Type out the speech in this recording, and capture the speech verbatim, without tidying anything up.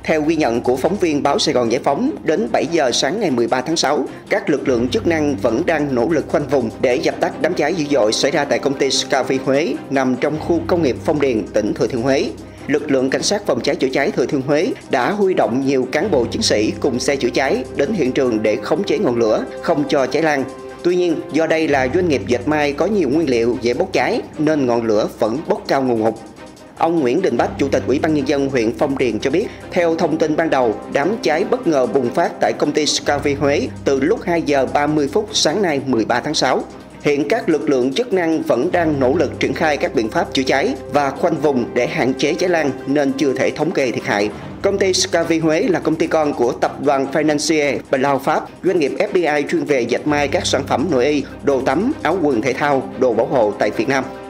Theo ghi nhận của phóng viên báo Sài Gòn Giải phóng, đến bảy giờ sáng ngày mười ba tháng sáu, các lực lượng chức năng vẫn đang nỗ lực khoanh vùng để dập tắt đám cháy dữ dội xảy ra tại công ty Scavi Huế nằm trong khu công nghiệp Phong Điền, tỉnh Thừa Thiên Huế. Lực lượng cảnh sát phòng cháy chữa cháy Thừa Thiên Huế đã huy động nhiều cán bộ chiến sĩ cùng xe chữa cháy đến hiện trường để khống chế ngọn lửa, không cho cháy lan. Tuy nhiên, do đây là doanh nghiệp dệt may có nhiều nguyên liệu dễ bốc cháy nên ngọn lửa vẫn bốc cao ngùn ngụt. Ông Nguyễn Đình Bách, Chủ tịch Ủy ban Nhân dân huyện Phong Điền cho biết, theo thông tin ban đầu, đám cháy bất ngờ bùng phát tại công ty Scavi Huế từ lúc hai giờ ba mươi phút sáng nay mười ba tháng sáu. Hiện các lực lượng chức năng vẫn đang nỗ lực triển khai các biện pháp chữa cháy và khoanh vùng để hạn chế cháy lan nên chưa thể thống kê thiệt hại. Công ty Scavi Huế là công ty con của tập đoàn Financier Blau Pháp, doanh nghiệp ép đê i chuyên về dệt may các sản phẩm nội y, đồ tắm, áo quần thể thao, đồ bảo hộ tại Việt Nam.